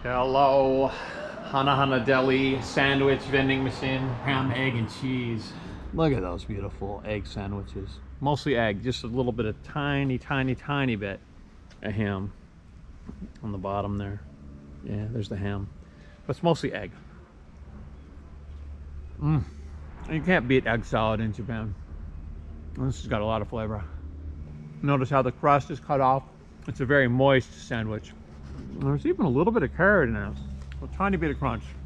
Hello, Hana Hana Deli sandwich vending machine, ham, egg, and cheese. Look at those beautiful egg sandwiches. Mostly egg, just a little bit of tiny bit of ham on the bottom there. Yeah, there's the ham. But it's mostly egg. You can't beat egg salad in Japan. This has got a lot of flavor. Notice how the crust is cut off. It's a very moist sandwich. There's even a little bit of carrot in it. A tiny bit of crunch.